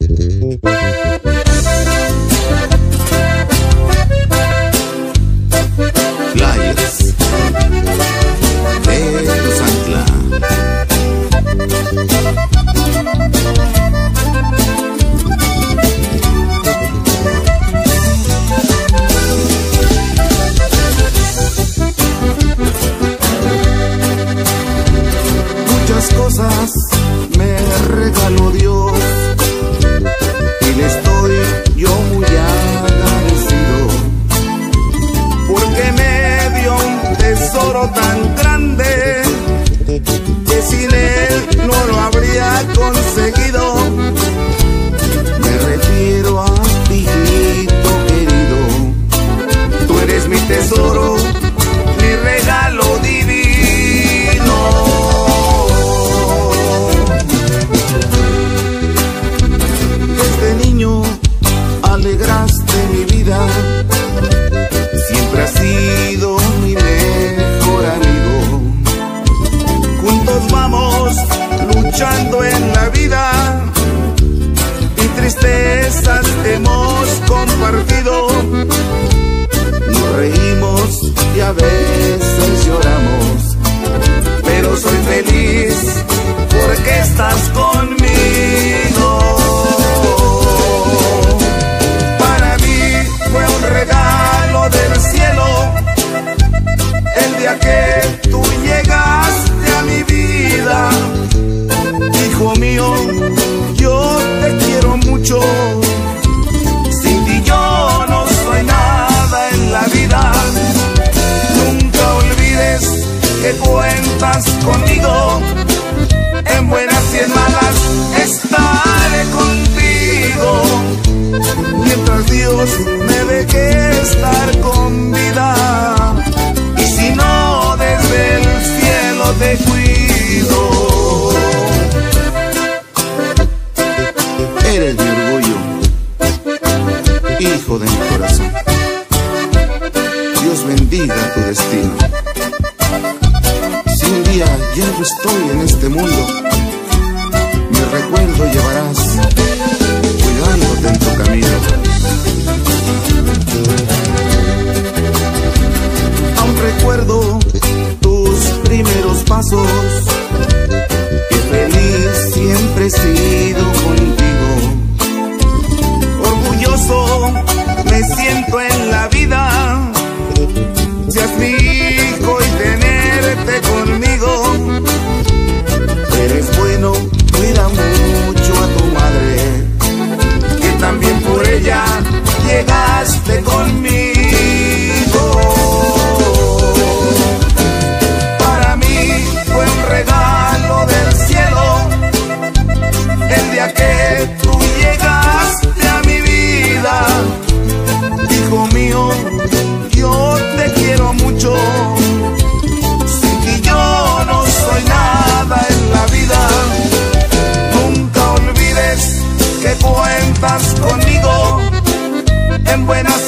Playas de Tuzantla. Muchas cosas me regaló Dios y le estoy yo muy agradecido, porque me dio un tesoro tan grande que sin él no lo habría conseguido. Me refiero a ti, hijito querido, tú eres mi tesoro, mi regalo divino. Desde niño alegraste mi vida, siempre has sido mi mejor amigo. Juntos vamos luchando en la vida y tristezas hemos compartido. Nos reímos y a veces lloramos, pero soy feliz porque estás conmigo. Para mí fue un regalo del cielo el día que tú llegaste a mi vida. Hijo mío, yo te quiero mucho, sin ti yo no soy nada en la vida. Nunca olvides que cuentas conmigo, en buenas y en malas estaré contigo, mientras Dios me deje estar con vida, y si no, desde el cielo te cuido. Eres mi orgullo, hijo de mi corazón. Dios bendiga tu destino. Si un día ya no estoy en este mundo, mi recuerdo llevarás, cuidándote en tu camino. Aún recuerdo tus primeros pasos, que feliz siempre he sido contigo. Orgulloso me siento en la vida, seas mi hijo y tenerte conmigo. Eres bueno, cuida mucho a tu madre, que también por ella llegaste conmigo. Para mí fue un regalo del cielo el día que tú llegaste a mi vida. Hijo mío, yo te quiero mucho, sin ti yo no soy nada en la vida. Nunca olvides que cuentas conmigo, en buenas